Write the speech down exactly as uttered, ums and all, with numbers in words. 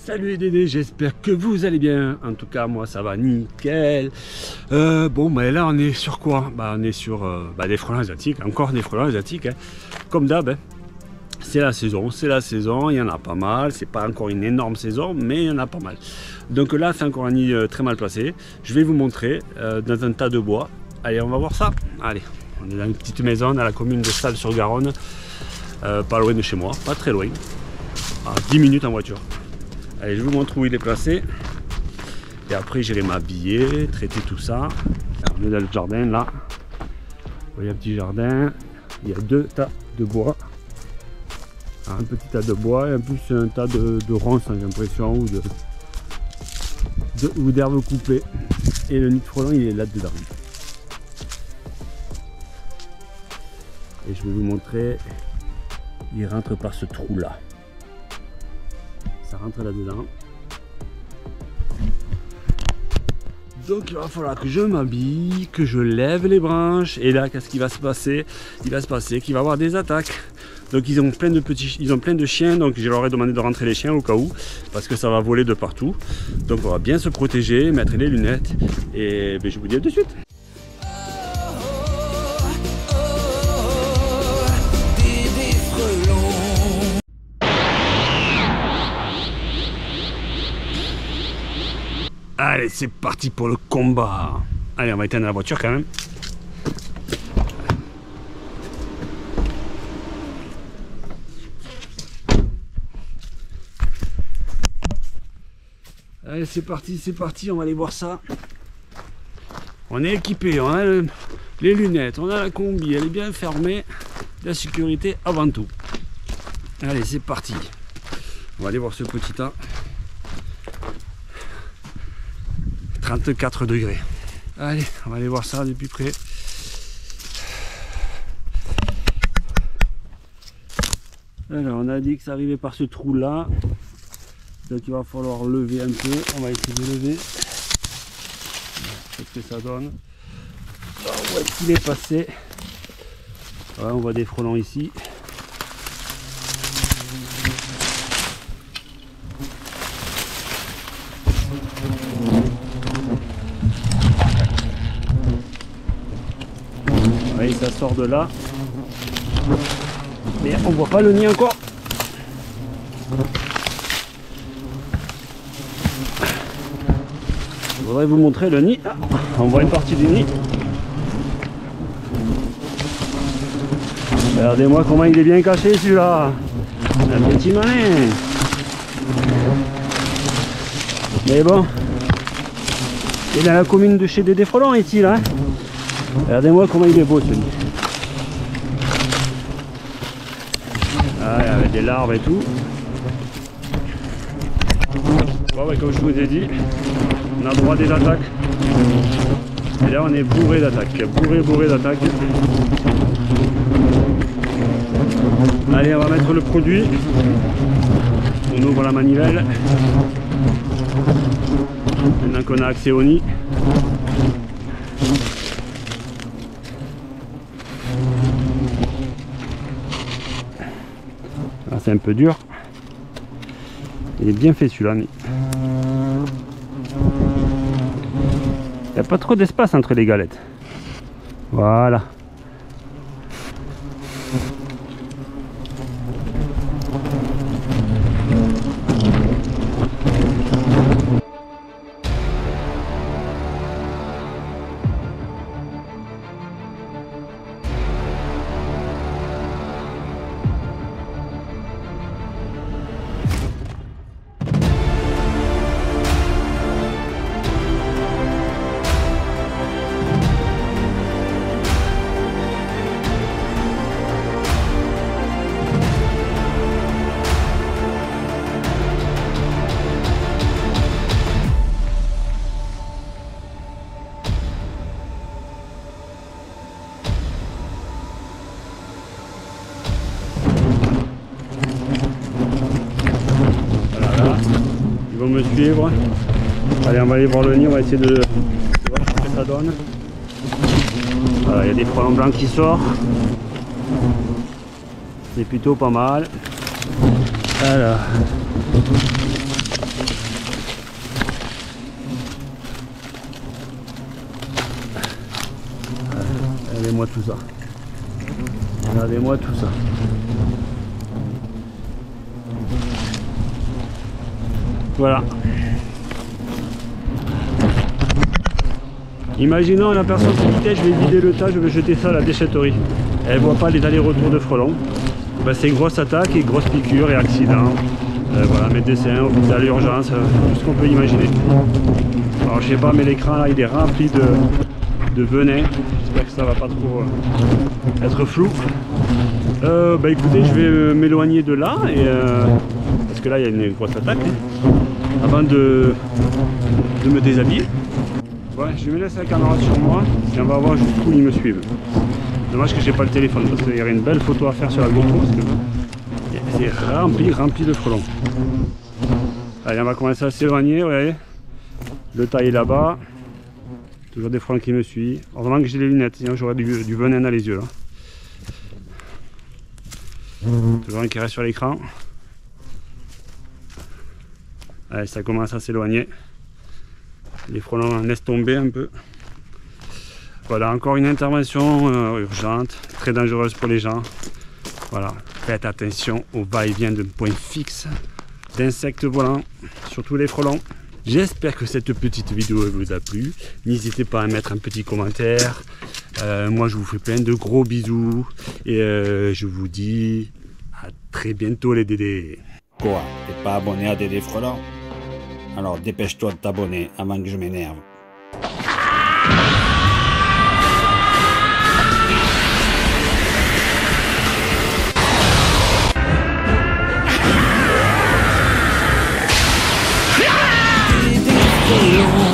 Salut les Dédés, j'espère que vous allez bien. En tout cas, moi ça va nickel. Euh, bon, bah là on est sur quoi? Bah on est sur euh, bah, des frelons asiatiques, encore des frelons asiatiques. Hein. Comme d'hab, hein. C'est la saison, c'est la saison, il y en a pas mal. C'est pas encore une énorme saison, mais il y en a pas mal. Donc là, c'est encore un nid euh, très mal placé. Je vais vous montrer euh, dans un tas de bois. Allez, on va voir ça. Allez, on est dans une petite maison à la commune de Salles-sur-Garonne, euh, pas loin de chez moi, pas très loin, à dix minutes en voiture. Allez, je vous montre où il est placé. Et après, j'irai m'habiller, traiter tout ça. Alors, on est dans le jardin, là. Vous voyez un petit jardin. Il y a deux tas de bois. Un petit tas de bois et en plus un tas de, de ronces, j'ai l'impression, ou de, de ou d'herbes coupées. Et le nid de frelon, il est là-dedans. Et je vais vous montrer. Il rentre par ce trou-là. Ça rentre là-dedans. Donc il va falloir que je m'habille, que je lève les branches. Et là, qu'est-ce qui va se passer? Il va se passer qu'il va y avoir des attaques. Donc ils ont plein de petits, ils ont plein de chiens. Donc je leur ai demandé de rentrer les chiens au cas où, parce que ça va voler de partout. Donc on va bien se protéger, mettre les lunettes. Et ben, je vous dis à tout de suite. Allez, c'est parti pour le combat. Allez, on va éteindre la voiture quand même. Allez, c'est parti, c'est parti, on va aller voir ça. On est équipé, on a le, les lunettes, on a la combi, elle est bien fermée. La sécurité avant tout. Allez, c'est parti. On va aller voir ce petit tas. trente-quatre degrés. Allez, on va aller voir ça de plus près. Alors, on a dit que ça arrivait par ce trou là. Donc il va falloir lever un peu. On va essayer de lever. Qu'est-ce que ça donne? Oh, où est-ce qu'il est passé? Voilà, on voit des frelons ici. Oui, ça sort de là. Mais on voit pas le nid encore. Je voudrais vous montrer le nid. Ah, on voit une partie du nid. Regardez-moi comment il est bien caché celui-là. Un petit malin. Mais bon. Il est dans la commune de chez Dédé Frelon ici là. Regardez-moi comment il est beau ce nid. Ah, avec des larves et tout. Bon, ouais, comme je vous ai dit, on a droit des attaques. Et là on est bourré d'attaques. Bourré, bourré d'attaques. Allez, on va mettre le produit. On ouvre la manivelle. Maintenant qu'on a accès au nid. C'est un peu dur. Il est bien fait celui-là. Mais... il n'y a pas trop d'espace entre les galettes. Voilà. Me suivre. Allez, on va aller voir le nid, on va essayer de, de voir ce que ça donne. Voilà, il y a des frelons blancs qui sortent. C'est plutôt pas mal. Alors, Regardez-moi tout ça. Regardez-moi tout ça. Voilà. Imaginons la personne qui dit je vais vider le tas, je vais jeter ça à la déchetterie. Elle voit pas les allers-retours de frelons. Ben, c'est grosse attaque et grosse piqûre et accident. Euh, voilà, médecin, hôpital, urgence, euh, tout ce qu'on peut imaginer. Alors je sais pas, mais l'écran là il est rempli de, de venin. J'espère que ça va pas trop euh, être flou. Euh, bah écoutez, je vais euh, m'éloigner de là et euh, parce que là il y a une grosse attaque hein, avant de, de me déshabiller. Ouais, je me laisse la caméra sur moi et on va voir jusqu'où ils me suivent. Dommage que j'ai pas le téléphone parce qu'il y aurait une belle photo à faire sur la GoPro parce que c'est rempli, rempli de frelons. Allez, on va commencer à s'éloigner, vous voyez. Le tas est là-bas. Toujours des frelons qui me suivent. Heureusement que j'ai les lunettes, sinon j'aurais du, du venin dans les yeux là. Toujours un qui reste sur l'écran. Allez, ça commence à s'éloigner. Les frelons laissent tomber un peu. Voilà, encore une intervention euh, urgente, très dangereuse pour les gens. Voilà, faites attention au va-et-vient d'un point fixe d'insectes volants, surtout les frelons. J'espère que cette petite vidéo vous a plu. N'hésitez pas à mettre un petit commentaire. Euh, moi, je vous fais plein de gros bisous. Et euh, je vous dis à très bientôt les Dédés. Quoi? T'es pas abonné à Dédé Frelon? Alors dépêche-toi de t'abonner avant que je m'énerve. Dédé Frelon.